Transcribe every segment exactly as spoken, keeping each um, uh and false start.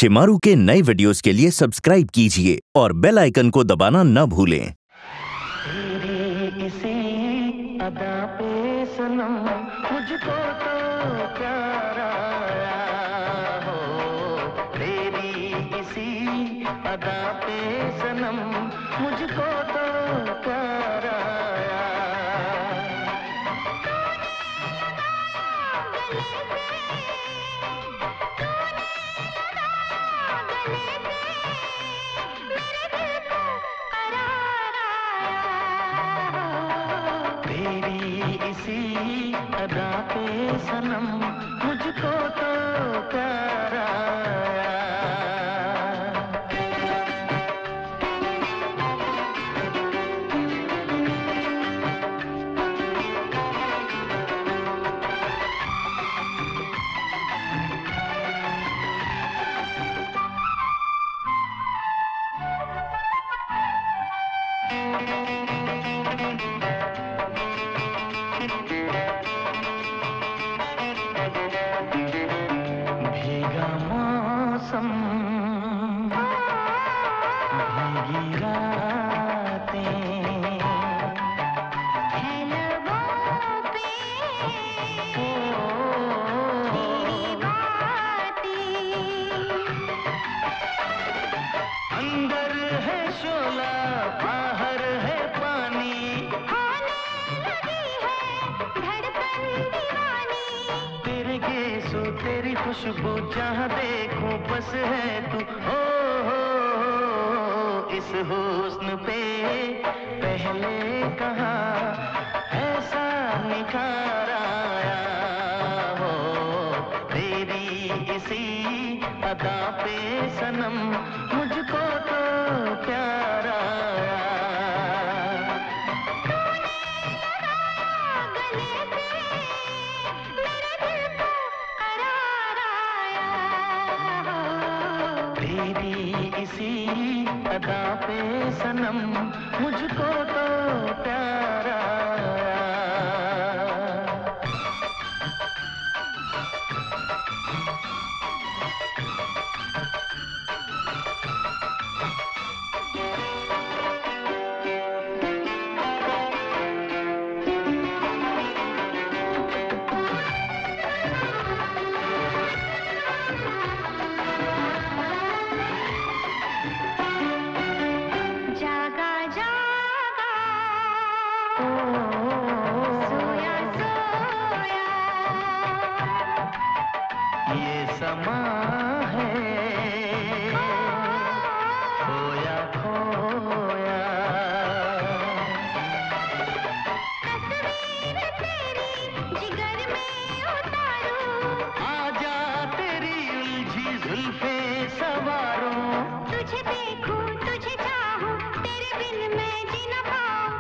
शिमारू के नए वीडियोस के लिए सब्सक्राइब कीजिए और बेल आइकन को दबाना न भूलें। तेरी इसी अदा पे सनम मुझको तो प्यार आया हो, तेरी इसी अदा पे सनम मुझको तो प्यार आया। तेरी इसी अदा पे सनम मुझको तो प्यार आया। भीगा मौसम, भीगी रातें, है लबों पे तेरी बातें, अंदर है शोला बाहर है पानी, होने लगी है धड़कन दीवानी। तेरे गेसों तेरी खुशबू जहाँ देखूं बस है तू, हो हो हो इस हुस्न पे पहले कहाँ ऐसा निखार आया हो। तेरी इसी अदा पे सनम मुझको तो प्यार आया। तेरी इसी अदा पे सनम मुझको तो प्यार आया। जागा जागा सोया सोया ये समा है खोया खोया। तस्वीर तेरी जिगर में उतारूं, आजा तेरी उलझी जुल्फे सवारूं। तुझे देखूं तुझे चाहूं तेरे बिन मैं जी न पाऊं।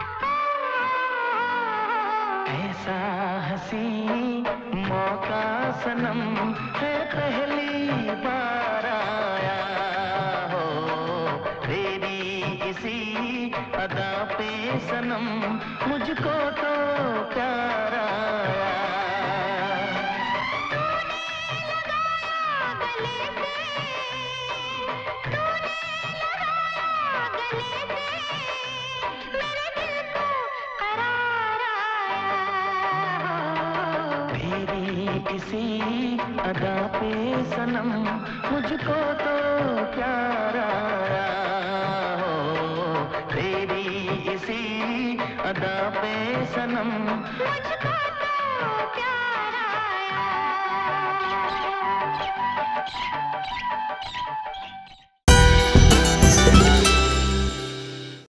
ऐसा हंसी मौका सनम है पहली बार आया हो। तेरी इसी अदा पे सनम मुझको तो प्यार आया। तेरी इसी अदा पे सनम मुझको तो प्यार आया हो। तेरी इसी अदा पे सनम मुझको